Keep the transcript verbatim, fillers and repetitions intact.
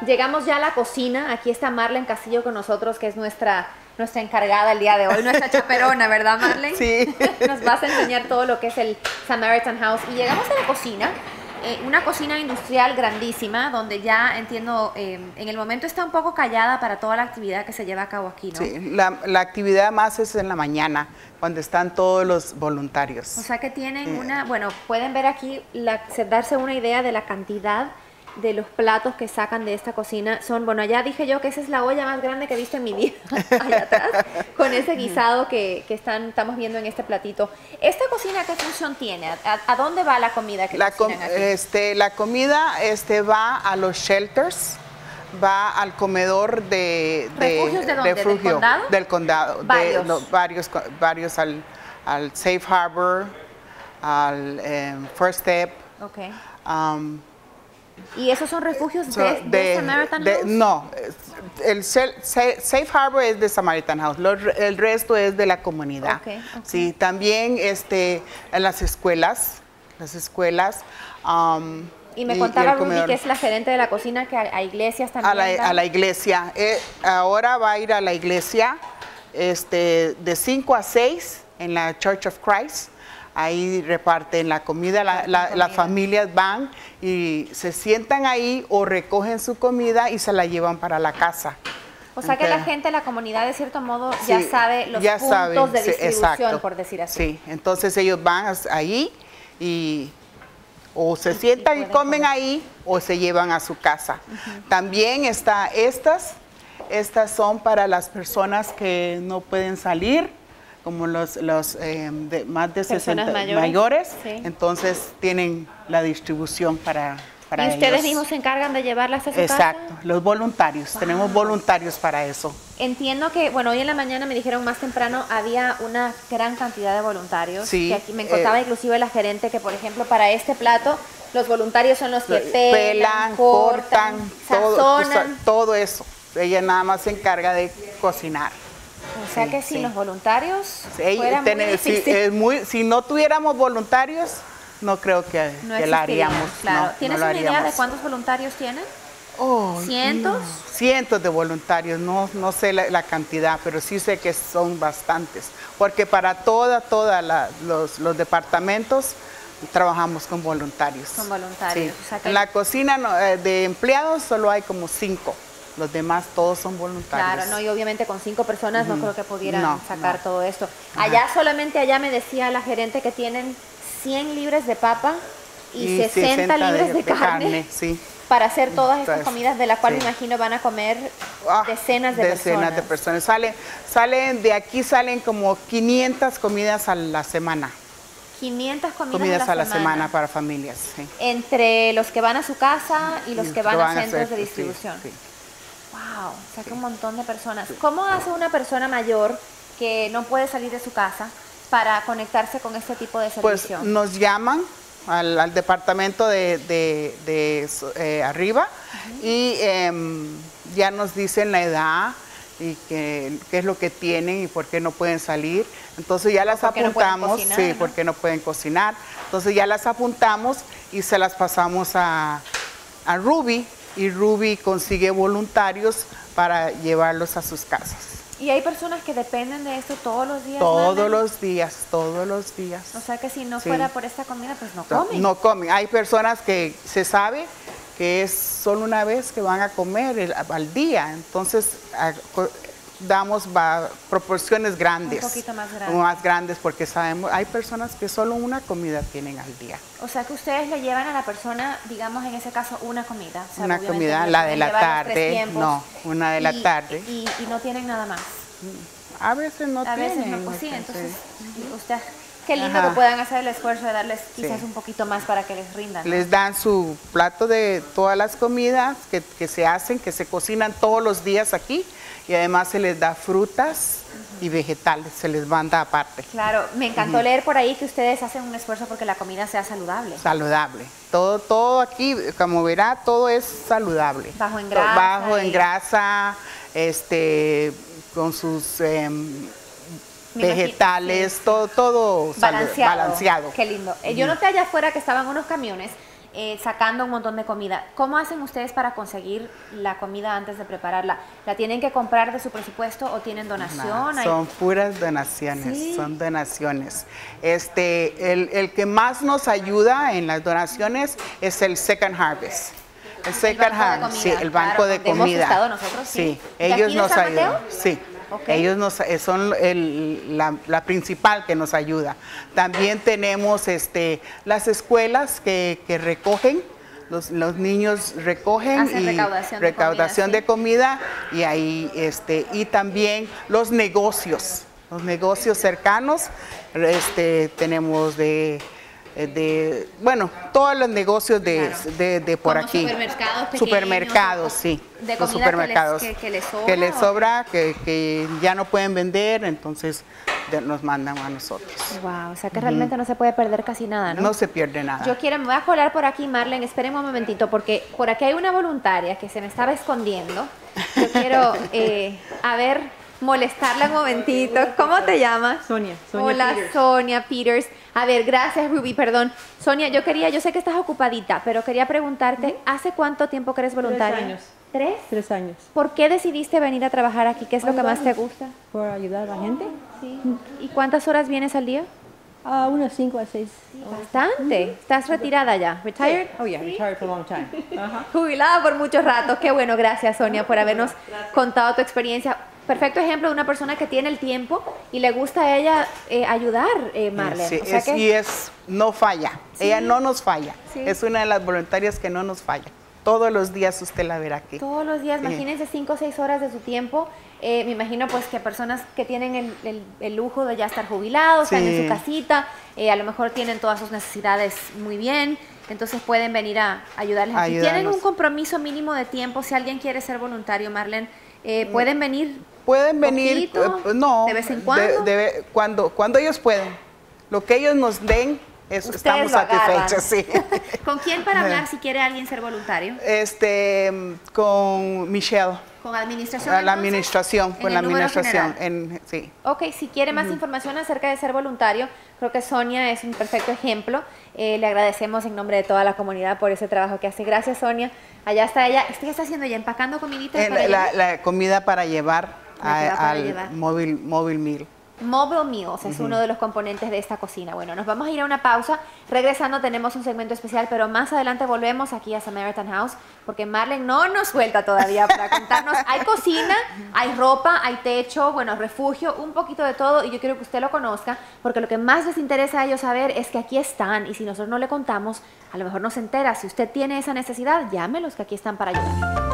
Llegamos ya a la cocina. Aquí está Marlene Castillo con nosotros, que es nuestra, nuestra encargada el día de hoy, nuestra chaperona, ¿verdad, Marlene? Sí. Nos vas a enseñar todo lo que es el Samaritan House. Y llegamos a la cocina, eh, una cocina industrial grandísima, donde ya entiendo, eh, en el momento está un poco callada para toda la actividad que se lleva a cabo aquí, ¿no? Sí, la, la actividad más es en la mañana, cuando están todos los voluntarios. O sea que tienen una, bueno, pueden ver aquí, la, darse una idea de la cantidad de los platos que sacan de esta cocina. Son, bueno, ya dije yo que esa es la olla más grande que he visto en mi vida, allá atrás, con ese guisado que, que están, estamos viendo en este platito. ¿Esta cocina qué función tiene? ¿A, a dónde va la comida que la, cocinan aquí? Este, la comida este, va a los shelters, va al comedor de... de ¿Refugios de dónde? refugio, ¿Del condado? Del condado. Varios. De, no, varios, varios al, al Safe Harbor, al um, First Step. Ok. Um, ¿Y esos son refugios so, de, de, de Samaritan de, House? No, el Safe Harbor es de Samaritan House, lo, el resto es de la comunidad. Okay, okay. Sí, también este, en las escuelas, las escuelas. Um, y me y, contaba y Ruby, que es la gerente de la cocina, que a, a iglesias también. A la, a la iglesia. Eh, ahora va a ir a la iglesia este, de cinco a seis en la Church of Christ. Ahí reparten la comida, la, la, comida. Las familias van y se sientan ahí o recogen su comida y se la llevan para la casa. O sea que la gente, la comunidad, de cierto modo, sí, ya sabe los ya puntos saben, de distribución, exacto, por decir así. Sí, entonces ellos van ahí y o se sientan y, y comen comer. ahí o se llevan a su casa. Uh-huh. También está estas, estas son para las personas que no pueden salir, como los, los eh, de más de sesenta mayores, mayores sí. Entonces tienen la distribución para, para ellos. ¿Y ustedes mismos se encargan de llevarlas a su Exacto, casa? Exacto, los voluntarios, wow. Tenemos voluntarios para eso. Entiendo que, bueno, hoy en la mañana me dijeron más temprano, había una gran cantidad de voluntarios. Sí. Que aquí me contaba eh, inclusive la gerente que, por ejemplo, para este plato, los voluntarios son los que pelan, pelan cortan, cortan, sazonan. Todo, todo eso. Ella nada más se encarga de cocinar. O sea sí, que sin sí. los voluntarios sí, fuera tener, muy si, difícil. Es muy, si no tuviéramos voluntarios, no creo que, no que la haríamos. Claro. No, ¿Tienes no una idea de cuántos voluntarios tienen? Oh, ¿Cientos? No, cientos de voluntarios, no, no sé la, la cantidad, pero sí sé que son bastantes. Porque para toda, toda la, los, los departamentos trabajamos con voluntarios. Con voluntarios. Sí. O sea que... En la cocina no, de empleados solo hay como cinco. Los demás todos son voluntarios. Claro, no, y obviamente con cinco personas uh-huh. no creo que pudieran no, sacar no. todo esto. Allá Ajá. solamente allá me decía la gerente que tienen cien libras de papa y, y sesenta libras de, de carne, carne sí. para hacer todas estas Entonces, comidas, de las cuales sí. me imagino van a comer ah, decenas de decenas personas. Decenas de personas. Salen, salen, de aquí salen como quinientas comidas a la semana. quinientas comidas, comidas a la, la, a la semana para familias. Sí. Entre los que van a su casa y los que van, van a centros a hacer, de distribución. Sí, sí. Wow, o sea que sí. un montón de personas. Sí. ¿Cómo hace una persona mayor que no puede salir de su casa para conectarse con este tipo de servicio? Pues nos llaman al, al departamento de, de, de eh, arriba uh-huh. y eh, ya nos dicen la edad y qué es lo que tienen y por qué no pueden salir. Entonces ya las apuntamos, no cocinar, sí, ¿no? Porque no pueden cocinar. Entonces ya las apuntamos y se las pasamos a, a Ruby. Y Ruby consigue voluntarios para llevarlos a sus casas. ¿Y hay personas que dependen de esto todos los días? Todos Marlene? los días, todos los días. O sea que si no sí. fuera por esta comida, pues no comen. No, no comen. Hay personas que se sabe que es solo una vez que van a comer el, al día. Entonces a, damos va, proporciones grandes. Un poquito más grandes. Más grandes porque sabemos, hay personas que solo una comida tienen al día. O sea que ustedes le llevan a la persona, digamos en ese caso, una comida. O sea, una comida, la de la tarde, no, una de y, la tarde. Y, y no tienen nada más. A veces no a tienen. A veces no, pues sí, entonces, uh-huh. usted, qué lindo Ajá. que puedan hacer el esfuerzo de darles quizás sí. un poquito más para que les rindan. Les dan su plato de todas las comidas que, que se hacen, que se cocinan todos los días aquí. Y además se les da frutas uh-huh. y vegetales, se les manda aparte. Claro, me encantó uh-huh. leer por ahí que ustedes hacen un esfuerzo porque la comida sea saludable. Saludable. Todo, todo aquí, como verá, todo es saludable. Bajo en grasa. Bajo en y... grasa, este, con sus eh, vegetales, sí. todo, todo balanceado. balanceado. Qué lindo. Uh-huh. Yo noté allá afuera que estaban unos camiones eh, sacando un montón de comida. ¿Cómo hacen ustedes para conseguir la comida antes de prepararla? ¿La tienen que comprar de su presupuesto o tienen donación? No, son puras donaciones, ¿Sí? son donaciones. Este, el, el que más nos ayuda en las donaciones es el Second Harvest. El Second Harvest, sí, el banco claro, de donde comida. Hemos estado nosotros, sí. Sí, ¿De ellos aquí de nos San ayudan. Mateo? Sí. Okay. Ellos nos, son el, la, la principal que nos ayuda. También tenemos este, las escuelas que, que recogen, los, los niños recogen Hacen y recaudación de recaudación comida, de comida y ahí este, y también los negocios, los negocios cercanos, este, tenemos de de, bueno, todos los negocios de, Claro. de, de por Como aquí. supermercados pequeños, Supermercados, o- sí. de los comida supermercados. que les, que, que les sobra. Que les o- sobra, que, que ya no pueden vender, entonces de- nos mandan a nosotros. Wow, o sea que realmente no se puede perder casi nada, ¿no? No se pierde nada. Yo quiero, me voy a colar por aquí, Marlene, espérenme un momentito, porque por aquí hay una voluntaria que se me estaba escondiendo. Yo quiero, eh, a ver, molestarla un momentito. ¿Cómo te llamas? Sonia, Sonia Hola, Peters. Sonia Peters. A ver, gracias, Ruby, perdón. Sonia, yo quería, yo sé que estás ocupadita, pero quería preguntarte, ¿hace cuánto tiempo que eres voluntaria? años. ¿Tres? Tres años. ¿Por qué decidiste venir a trabajar aquí? ¿Qué es lo que más te gusta? Por ayudar a la gente. Sí. ¿Y cuántas horas vienes al día? A unos cinco a seis. Bastante. ¿Estás retirada ya? ¿Retired? Oh yeah, retired for a long time. Ajá. Jubilada por muchos ratos. Qué bueno, gracias Sonia por habernos contado tu experiencia. Perfecto ejemplo de una persona que tiene el tiempo y le gusta a ella eh, ayudar, eh, Marlene. Sí, O sea es- que- y es, no falla. Sí. Ella no nos falla. Sí. Es una de las voluntarias que no nos falla. Todos los días usted la verá aquí. Todos los días, Sí. imagínense cinco o seis horas de su tiempo. Eh, me imagino pues que personas que tienen el, el- el lujo de ya estar jubilados, están en Sí. su casita, eh, a lo mejor tienen todas sus necesidades muy bien, entonces pueden venir a ayudarles. aquí. Tienen Ayudarnos. un compromiso mínimo de tiempo, si alguien quiere ser voluntario, Marlene, eh, pueden venir. Pueden venir, ¿Poquito? eh, no, ¿De vez en cuando? de- de- cuando, cuando ellos pueden. Lo que ellos nos den, es, Ustedes estamos lo agarran. satisfechos, sí. ¿Con quién para hablar si quiere alguien ser voluntario? Este, con Michelle, ¿Con administración? a la entonces? administración, ¿En con la el número administración, general? en, sí. Ok, si quiere más información acerca de ser voluntario, creo que Sonia es un perfecto ejemplo. Eh, le agradecemos en nombre de toda la comunidad por ese trabajo que hace. Gracias, Sonia. Allá está ella. ¿Qué está haciendo ella? ¿Empacando comiditas En para la, ella? la comida para llevar La que va a- para al llevar. móvil, móvil meal. Mobile Meals es uno de los componentes de esta cocina. Bueno, nos vamos a ir a una pausa. Regresando tenemos un segmento especial, pero más adelante volvemos aquí a Samaritan House porque Marlene no nos suelta todavía para contarnos. Hay cocina, hay ropa, hay techo, bueno, refugio, un poquito de todo y yo quiero que usted lo conozca porque lo que más les interesa a ellos saber es que aquí están y si nosotros no le contamos, a lo mejor no se entera. Si usted tiene esa necesidad, llámelos que aquí están para ayudar.